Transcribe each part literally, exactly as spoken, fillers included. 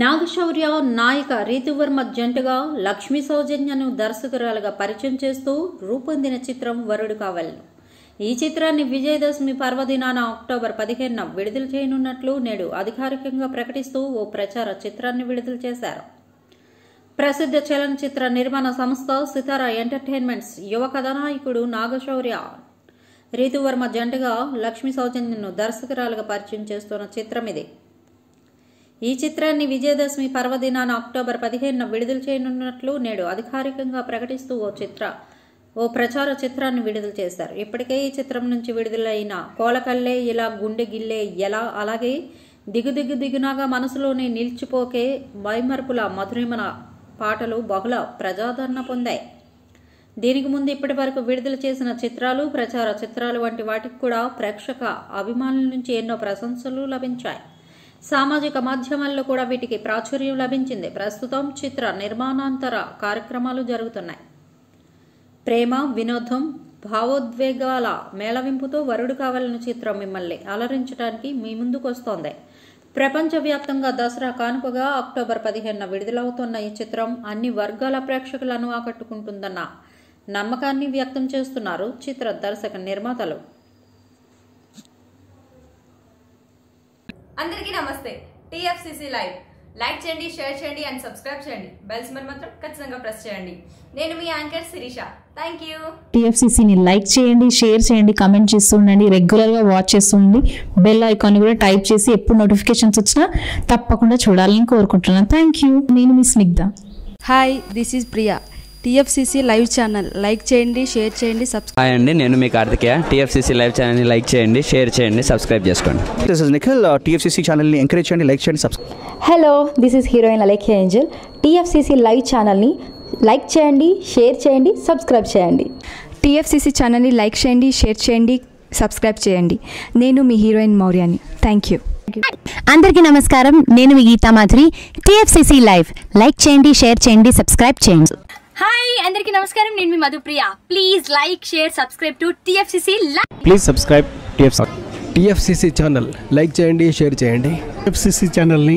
నాగశౌర్య నాయిక రీతువర్మ జంటగా లక్ష్మీ సౌజన్యను దర్శకురాలుగా పరిచయం చేస్తూ రూపొందిన చిత్రం వరుడు కావలను. ఈ చిత్రాన్ని విజయదశమి పర్వదినాన అక్టోబర్ పదిహేనున విడుదల చేయనున్నట్లు నేడు అధికారికంగా ప్రకటిస్తూ ఓ ప్రచార చిత్రాన్ని విడుదల చేశారు. ప్రసిద్ధ చలనచిత్ర నిర్మాణ సంస్థ సితారా ఎంటర్టైన్మెంట్స్ యువ కథానాయకుడు నాగశౌర్య రీతువర్మ జంటగా లక్ష్మీ సౌజన్యను దర్శకురాలుగా పరిచయం చేస్తున్న చిత్రం ఇది. ఈ చిత్రాన్ని విజయదశమి పర్వదినాన అక్టోబర్ పదిహేనున విడుదల చేయనున్నట్లు నేడు అధికారికంగా ప్రకటిస్తూ ఓ చిత్ర ఓ ప్రచార చిత్రాన్ని విడుదల చేశారు. ఇప్పటికే ఈ చిత్రం నుంచి విడుదలైన కోలకల్లే ఇలా గుండె గిల్లే ఎలా, అలాగే దిగు దిగు దిగునాగా మనసులోనే నిలిచిపోకే మైమర్పుల మధురిమన పాటలు బహుళ ప్రజాదరణ పొందాయి. దీనికి ముందు ఇప్పటి వరకు విడుదల చేసిన చిత్రాలు, ప్రచార చిత్రాలు వంటి వాటికి కూడా ప్రేక్షక అభిమానుల నుంచి ఎన్నో ప్రశంసలు లభించాయి. సామాజిక మాధ్యమాల్లో కూడా వీటికి ప్రాచుర్యం లభించింది. ప్రస్తుతం చిత్ర నిర్మాణాంతర కార్యక్రమాలు జరుగుతున్నాయి. ప్రేమ, వినోదం, భావోద్వేగాల మేళవింపుతో వరుడు కావాలని చిత్రం మిమ్మల్ని అలరించడానికి మీ ముందుకు వస్తోంది. ప్రపంచవ్యాప్తంగా దసరా కానుకగా అక్టోబర్ పదిహేనున విడుదలవుతున్న ఈ చిత్రం అన్ని వర్గాల ప్రేక్షకులను ఆకట్టుకుంటుందన్న నమ్మకాన్ని వ్యక్తం చేస్తున్నారు చిత్ర దర్శక నిర్మాతలు. అందరికీ నమస్తే. టీఎఫ్సీసీ లైవ్ లైక్ చేయండి, షేర్ చేయండి అండ్ సబ్స్క్రైబ్ చేయండి. బెల్ సింబల్ మాత్రం ఖచ్చితంగా ప్రెస్ చేయండి. నేను మీ యాంకర్ శిరీష. Thank you. టీఎఫ్సీసీని లైక్ చేయండి, షేర్ చేయండి, కామెంట్ చేస్తుండండి, రెగ్యులర్గా వాచ్ చేస్తుండండి. బెల్ ఐకాన్ కూడా టైప్ చేసి ఎప్పుడు నోటిఫికేషన్స్ వచ్చినా తప్పకుండా చూడాలని కోరుకుంటున్నాను. Thank you. నేను మీ Snigdha. Hi, this is Priya. TFCC live channel like చేయండి, షేర్ చేయండి, సబ్స్క్రైబ్. హాయ్ అండి, నేను మీ కార్తికేయ. టీఎఫ్సీసీ లైవ్ ఛానల్ని లైక్ చేయండి, షేర్ చేయండి, సబ్స్క్రైబ్ చేసుకోండి. This is Nikhil. టీఎఫ్సీసీ ఛానల్ని ఎంకరేజ్ చేయండి, లైక్ చేయండి, subscribe. Hello, this is heroine Alekhya Angel. TFCC live ఛానల్ని లైక్ చేయండి, షేర్ చేయండి, సబ్స్క్రైబ్ చేయండి. టీఎఫ్సీసీ ఛానల్ని లైక్ చేయండి, షేర్ చేయండి, సబ్స్క్రైబ్ చేయండి. నేను మీ హీరోయిన్ మౌర్యాని. Thank you. అందరికీ నమస్కారం. నేను మీ Geetha Madhuri. TFCC live like చేయండి, షేర్ చేయండి, సబ్స్క్రైబ్ చేయండి. హాయ్, అందరికీ నమస్కారం. నేను మీ Madhupriya. Please like, share, subscribe to TFCC live. Please subscribe TFCC channel. Like చేయండి, షేర్ చేయండి. టీఎఫ్సీసీ ఛానల్ని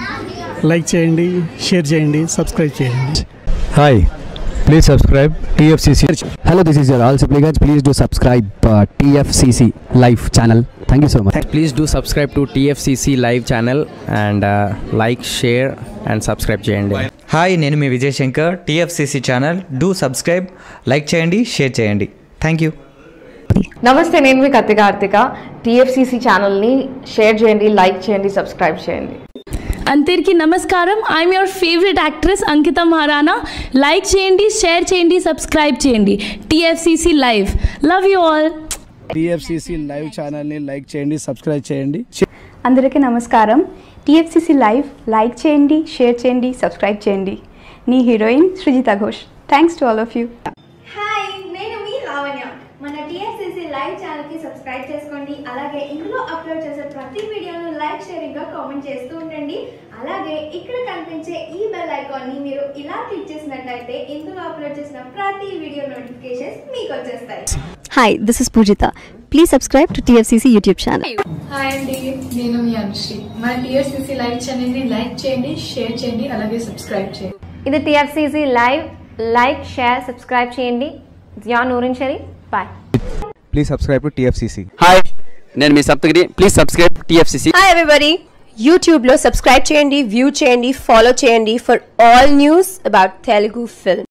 లైక్ చేయండి, షేర్ చేయండి, సబ్స్క్రైబ్ చేయండి. Hi, please subscribe TFCC. Hello, this is your ఆల్ Sipligunj. Please do subscribe TFCC live channel. Thank you so much. Please do subscribe to TFCC live channel and like, share and subscribe చేయండి. హాయ్, నేను మీ Vijay Shankar. TFCC channel do subscribe, like చేయండి, share చేయండి. Thank you. నమస్తే, నేను మీ కత్తి కార్తిక. టీఎఫ్సీసీ ఛానల్ని షేర్ చేయండి, లైక్ చేయండి, సబ్స్క్రైబ్ చేయండి. అందరికీ నమస్కారం. I'm your favourite actress Ankita Maharana. Like చేయండి, షేర్ చేయండి, సబ్స్క్రైబ్ చేయండి. TFCC live. Love you all. TFCC live ఛానల్ని లైక్ చేయండి, సబ్స్క్రైబ్ చేయండి. అందరికీ నమస్కారం. టీఎఫ్సీసీ లైవ్ లైక్ చేయండి, షేర్ చేయండి, సబ్స్క్రైబ్ చేయండి. నీ heroine Srijita Ghosh. Thanks to all of you. Hi, నేను మీ లావణ్య. మన టీఎఫ్సీసీ లైవ్ ఛానల్కి సబ్స్క్రైబ్ చేసుకోండి. అలాగే ఇందులో అప్లోడ్ చేసే ప్రతి వీడియోను లైక్, షేరింగ్గా కామెంట్ చేస్తూ ఉండండి. అలాగే ఇక్కడ కనిపించే ఈ బెల్ ఐకాన్ని మీరు ఇలా క్లిక్ చేసినట్లయితే ఇందులో అప్లోడ్ చేసిన ప్రతి వీడియో నోటిఫికేషన్స్ మీకు వచ్చేస్తాయి. Hi, this is Poojitha. Please subscribe to TFCC YouTube channel. Hi అండి, నేను మీ అనుశ్రీ. మన టీఎఫ్సీసీ లైవ్ ఛానల్ని లైక్ చేయండి, షేర్ చేయండి, అలాగే సబ్స్క్రైబ్ చేయండి. ఇది TFCC live. Like, share, subscribe చేయండి. Zia Noorin Shari. Bye. Please subscribe to TFCC. Hi, నేను మీ Saptagiri. Please subscribe TFCC. Hi everybody. యూట్యూబ్లో సబ్స్క్రైబ్ చేయండి, వ్యూ చేయండి, ఫాలో చేయండి for all news about Telugu film.